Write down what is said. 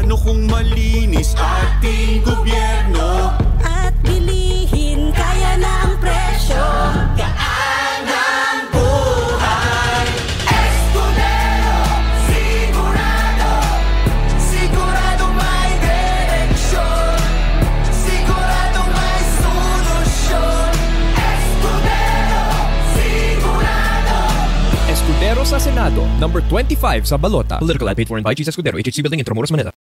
Paano kung malinis ating gobyerno? At bilihin kaya na ang presyo. Gaan ang buhay. Escudero, sigurado. Sigurado may direksyon. Sigurado may solusyon. Escudero, sigurado. Escudero sa Senado, number 25 sa balota. Political ad paid for and by Jesus Escudero, HHC Building, Intramuros, Manila.